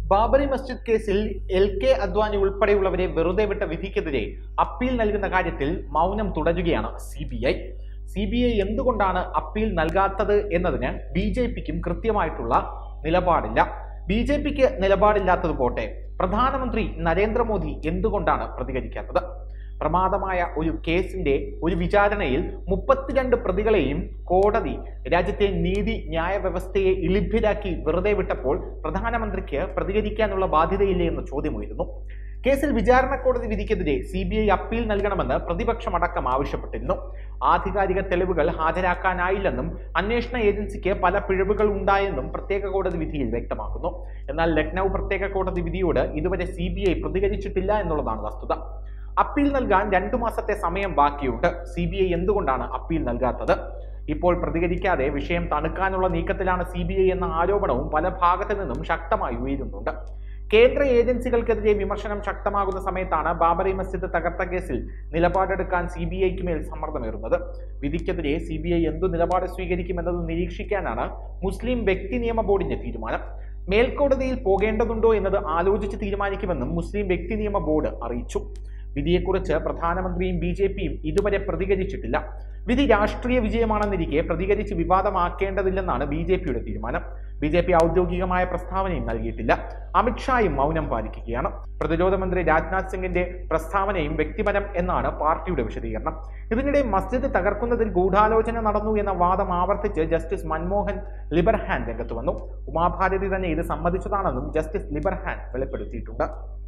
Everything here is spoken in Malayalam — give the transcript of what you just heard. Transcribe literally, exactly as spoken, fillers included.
ബാബറി മസ്ജിദ് കേസിൽ എൽ കെ അദ്വാനി ഉൾപ്പെടെയുള്ളവരെ വെറുതെ വിട്ട വിധിക്കെതിരെ അപ്പീൽ നൽകുന്ന കാര്യത്തിൽ മൗനം തുടരുകയാണ് C B I. C B I എന്തുകൊണ്ടാണ് അപ്പീൽ നൽകാത്തത് എന്നതിന് ബി ജെ പിക്കും കൃത്യമായിട്ടുള്ള നിലപാടില്ല. ബി ജെ പിക്ക് നിലപാടില്ലാത്തത് പോട്ടെ, പ്രധാനമന്ത്രി നരേന്ദ്രമോദി എന്തുകൊണ്ടാണ് പ്രതികരിക്കാത്തത്? പ്രമാദമായ ഒരു കേസിന്റെ ഒരു വിചാരണയിൽ മുപ്പത്തിരണ്ട് പ്രതികളെയും കോടതി രാജ്യത്തെ നീതി ന്യായ വ്യവസ്ഥയെ ഇളിഭ്യരാക്കി വെറുതെ വിട്ടപ്പോൾ പ്രധാനമന്ത്രിക്ക് പ്രതികരിക്കാനുള്ള ബാധ്യതയില്ലേ എന്ന ചോദ്യമുയരുന്നു. കേസിൽ വിചാരണ കോടതി വിധിക്കെതിരെ സി ബി ഐ അപ്പീൽ നൽകണമെന്ന് പ്രതിപക്ഷമടക്കം ആവശ്യപ്പെട്ടിരുന്നു. ആധികാരിക തെളിവുകൾ ഹാജരാക്കാനായില്ലെന്നും അന്വേഷണ ഏജൻസിക്ക് പല പിഴവുകൾ ഉണ്ടായെന്നും പ്രത്യേക കോടതി വിധിയിൽ വ്യക്തമാക്കുന്നു. എന്നാൽ ലക്നൌ പ്രത്യേക കോടതി വിധിയോട് ഇതുവരെ സി ബി ഐ പ്രതികരിച്ചിട്ടില്ല എന്നുള്ളതാണ് വസ്തുത. അപ്പീൽ നൽകാൻ രണ്ടു മാസത്തെ സമയം ബാക്കിയുണ്ട്. സി ബി ഐ എന്തുകൊണ്ടാണ് അപ്പീൽ നൽകാത്തത്? ഇപ്പോൾ പ്രതികരിക്കാതെ വിഷയം തണുക്കാനുള്ള നീക്കത്തിലാണ് സി ബി ഐ എന്ന ആരോപണവും പല ഭാഗത്തു നിന്നും ശക്തമായി ഉയരുന്നുണ്ട്. കേന്ദ്ര ഏജൻസികൾക്കെതിരെ വിമർശനം ശക്തമാകുന്ന സമയത്താണ് ബാബറി മസ്ജിദ് തകർത്ത കേസിൽ നിലപാടെടുക്കാൻ സി ബി ഐക്ക് മേൽ സമ്മർദ്ദമേറുന്നത്. വിധിക്കെതിരെ സി ബി ഐ എന്തു നിലപാട് സ്വീകരിക്കുമെന്നത് നിരീക്ഷിക്കാനാണ് മുസ്ലിം വ്യക്തി നിയമ ബോർഡിന്റെ തീരുമാനം. മേൽക്കോടതിയിൽ പോകേണ്ടതുണ്ടോ എന്നത് ആലോചിച്ച് തീരുമാനിക്കുമെന്നും മുസ്ലിം വ്യക്തി നിയമ ബോർഡ് അറിയിച്ചു. വിധിയെക്കുറിച്ച് പ്രധാനമന്ത്രിയും ബി ജെ പിയും ഇതുവരെ പ്രതികരിച്ചിട്ടില്ല. വിധി രാഷ്ട്രീയ വിജയമാണെന്നിരിക്കെ പ്രതികരിച്ച് വിവാദമാക്കേണ്ടതില്ലെന്നാണ് ബി ജെ പിയുടെ തീരുമാനം. ബി ജെ പി ഔദ്യോഗികമായ പ്രസ്താവനയും നൽകിയിട്ടില്ല. അമിത്ഷായും മൗനം പാലിക്കുകയാണ്. പ്രതിരോധ മന്ത്രി രാജ്നാഥ് സിംഗിന്റെ പ്രസ്താവനയും വ്യക്തിപരം എന്നാണ് പാർട്ടിയുടെ വിശദീകരണം. ഇതിനിടെ മസ്ജിദ് തകർക്കുന്നതിൽ ഗൂഢാലോചന നടന്നു എന്ന വാദം ആവർത്തിച്ച് ജസ്റ്റിസ് മൻമോഹൻ ലിബർഹാൻ രംഗത്ത് വന്നു. ഉമാഭാരതി തന്നെ ഇത് സമ്മതിച്ചതാണെന്നും ജസ്റ്റിസ് ലിബർഹാൻ വെളിപ്പെടുത്തിയിട്ടുണ്ട്.